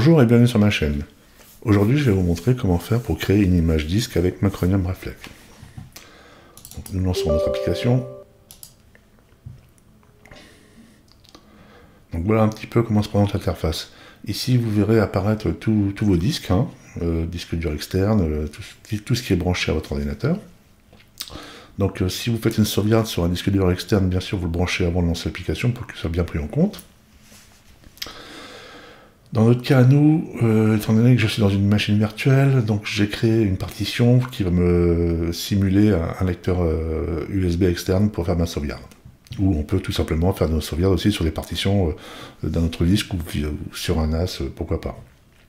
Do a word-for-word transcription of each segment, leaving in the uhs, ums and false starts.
Bonjour et bienvenue sur ma chaîne. Aujourd'hui, je vais vous montrer comment faire pour créer une image disque avec Macronium Reflect. Donc, nous lançons notre application. Donc voilà un petit peu comment se présente l'interface. Ici, vous verrez apparaître tous vos disques, hein, euh, disque dur externe, euh, tout, tout ce qui est branché à votre ordinateur. Donc euh, si vous faites une sauvegarde sur un disque dur externe, bien sûr, vous le branchez avant de lancer l'application pour que ce soit bien pris en compte. Dans notre cas, nous, euh, étant donné que je suis dans une machine virtuelle, donc j'ai créé une partition qui va me simuler un, un lecteur euh, U S B externe pour faire ma sauvegarde. Ou on peut tout simplement faire nos sauvegardes aussi sur des partitions euh, d'un autre disque ou, ou sur un N A S, euh, pourquoi pas.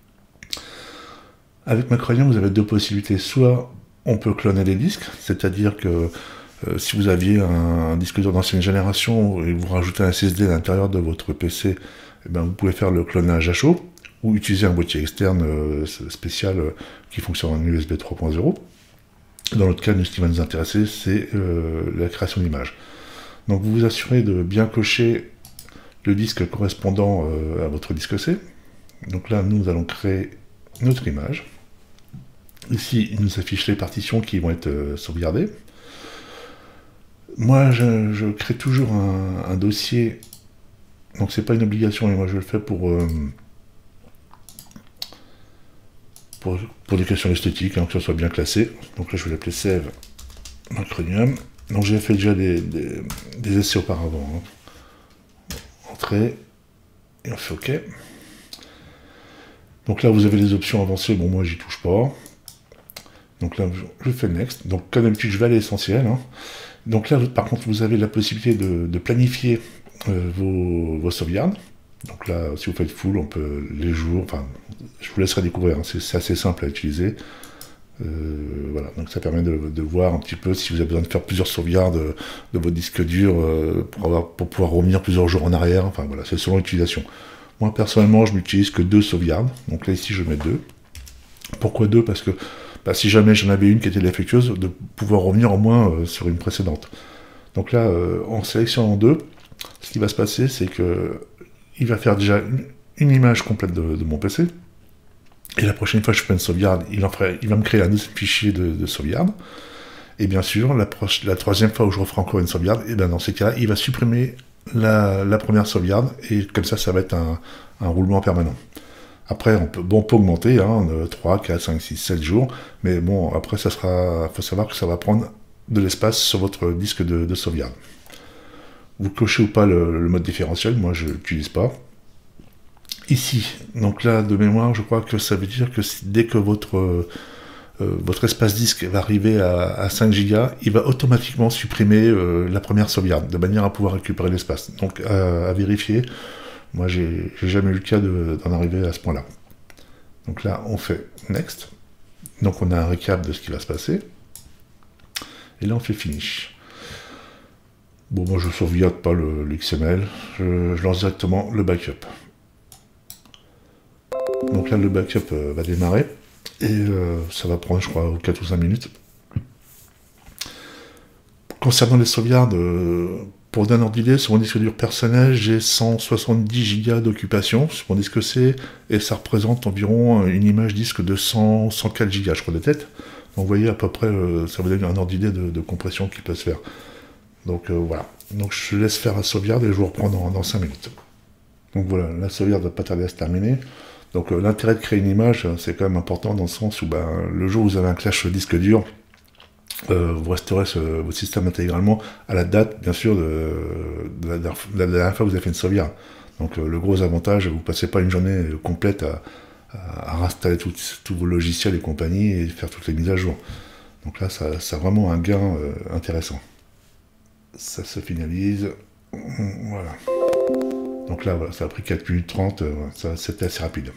Avec Macronium, vous avez deux possibilités. Soit on peut cloner les disques, c'est-à-dire que euh, si vous aviez un, un disque dur d'ancienne génération et vous rajoutez un S S D à l'intérieur de votre P C, eh ben, vous pouvez faire le clonage à chaud ou utiliser un boîtier externe euh, spécial euh, qui fonctionne en U S B trois point zéro. Dans notre cas, nous, ce qui va nous intéresser, c'est euh, la création d'images. Donc vous vous assurez de bien cocher le disque correspondant euh, à votre disque C. Donc là, nous allons créer notre image. Ici, il nous affiche les partitions qui vont être euh, sauvegardées. Moi, je, je crée toujours un, un dossier. Donc c'est pas une obligation, mais moi je le fais pour, euh, pour, pour des questions esthétiques, hein, que ça soit bien classé. Donc là je vais l'appeler Save Macronium. Donc j'ai fait déjà des, des, des essais auparavant. Hein. Entrée, et on fait OK. Donc là vous avez les options avancées, bon moi j'y touche pas. Donc là je fais Next. Donc comme d'habitude je vais à l'essentiel. Hein. Donc là par contre vous avez la possibilité de, de planifier Euh, vos, vos sauvegardes. Donc là, si vous faites full, on peut les jours, enfin, je vous laisserai découvrir, hein, c'est assez simple à utiliser. Euh, voilà, donc ça permet de, de voir un petit peu si vous avez besoin de faire plusieurs sauvegardes de votre disque dur euh, pour, avoir, pour pouvoir revenir plusieurs jours en arrière. Enfin voilà, c'est selon l'utilisation. Moi personnellement, je n'utilise que deux sauvegardes. Donc là ici, je mets deux. Pourquoi deux? Parce que bah, si jamais j'en avais une qui était défectueuse, de pouvoir revenir au moins euh, sur une précédente. Donc là, euh, en sélectionnant deux, ce qui va se passer, c'est que il va faire déjà une, une image complète de, de mon P C. Et la prochaine fois que je fais une sauvegarde, il, en ferait, il va me créer un deuxième fichier de, de sauvegarde. Et bien sûr, la, la troisième fois où je referai encore une sauvegarde, et bien dans ces cas-là, il va supprimer la, la première sauvegarde. Et comme ça, ça va être un, un roulement permanent. Après, on peut, bon, on peut augmenter, hein, trois, quatre, cinq, six, sept jours. Mais bon, après, ça sera, faut savoir que ça va prendre de l'espace sur votre disque de, de sauvegarde. Vous cochez ou pas le, le mode différentiel, moi je l'utilise pas. Ici, donc là de mémoire, je crois que ça veut dire que si, dès que votre, euh, votre espace disque va arriver à, à cinq gigas, il va automatiquement supprimer euh, la première sauvegarde, de manière à pouvoir récupérer l'espace. Donc à, à vérifier, moi j'ai jamais eu le cas d'en arriver à ce point-là. Donc là on fait Next, donc on a un récap de ce qui va se passer, et là on fait Finish. Bon, moi je ne sauvegarde pas le, le X M L, je, je lance directement le backup. Donc là le backup euh, va démarrer, et euh, ça va prendre je crois quatre ou cinq minutes. Concernant les sauvegardes, euh, pour donner un ordre d'idée, sur mon disque dur personnel, j'ai cent soixante-dix gigas d'occupation sur mon disque C, et ça représente environ une image disque de cent, cent quatre gigas, je crois, de tête. Donc vous voyez à peu près, euh, ça vous donne un ordre d'idée de, de compression qui peut se faire. Donc euh, voilà, donc je laisse faire la sauvegarde et je vous reprends dans, dans cinq minutes. Donc voilà, la sauvegarde va pas tarder à se terminer. Donc euh, l'intérêt de créer une image, c'est quand même important dans le sens où ben, le jour où vous avez un clash sur le disque dur, euh, vous resterez sur votre système intégralement à la date, bien sûr, de, de, la, de la dernière fois que vous avez fait une sauvegarde. Donc euh, le gros avantage, vous ne passez pas une journée complète à, à, à réinstaller tous vos logiciels et compagnie et faire toutes les mises à jour. Donc là, ça, ça a vraiment un gain euh, intéressant. Ça se finalise, voilà. Donc là, voilà, ça a pris quatre minutes trente, euh, c'était assez rapide.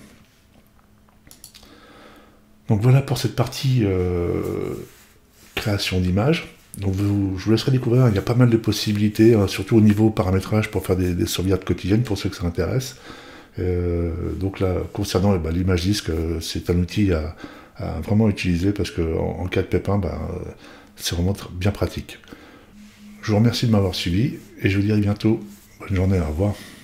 Donc voilà pour cette partie euh, création d'images. Donc vous, je vous laisserai découvrir, il y a pas mal de possibilités, hein, surtout au niveau paramétrage pour faire des, des sauvegardes quotidiennes, pour ceux que ça intéresse. Euh, donc là, concernant eh ben, l'image disque, euh, c'est un outil à, à vraiment utiliser, parce qu'en en, en cas de pépin, ben, euh, c'est vraiment bien pratique. Je vous remercie de m'avoir suivi, et je vous dis à bientôt. Bonne journée, au revoir.